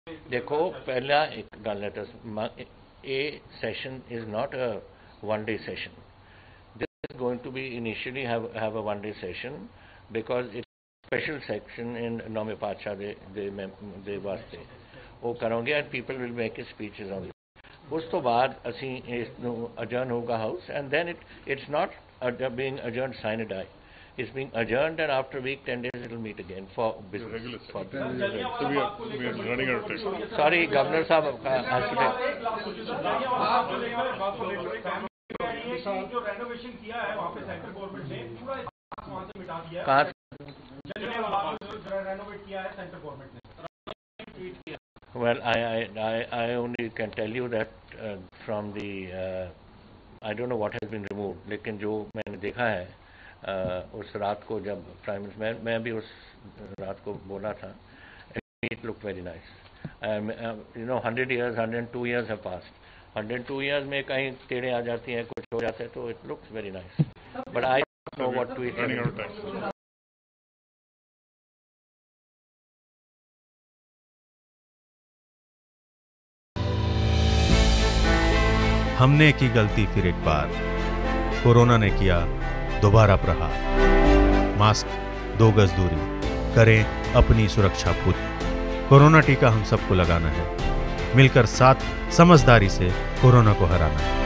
देखो पहला एक गल है, a session is not a one-day session. This is going to be initially have a one-day session because it's a special section in Nome Pacha de वास्ते वो करोगे and people will make speeches on it. उस तो बाद असी adjourn होगा house and then it's not being adjourned sine die. It's being adjourned and after a week 10 days it will meet again for business. Regular for business. So we are running out of time. Sorry, Governor साहब जो renovation किया है वहाँ पे central government ने पूरा वहाँ से मिटा दिया है। कहाँ रेनोवेट किया है सेंट्रल गवर्नमेंट ने। Well, I only can tell you that from the I don't know what has been removed, लेकिन जो मैंने देखा है उस रात को जब प्राइम मिनिस्टर मैं भी उस रात को बोला था, it looked very nice. You know 100 years, 102 years have passed. 102 years में कहीं टेढ़े आ जाती हैं, कुछ हो जाता है, तो it looks very nice. But I don't know what to eat. Running out of time. हमने की गलती फिर एक बार, कोरोना ने किया दोबारा प्रहार। मास्क, 2 गज दूरी, करें अपनी सुरक्षा पूरी। कोरोना टीका हम सबको लगाना है, मिलकर साथ समझदारी से कोरोना को हराना है।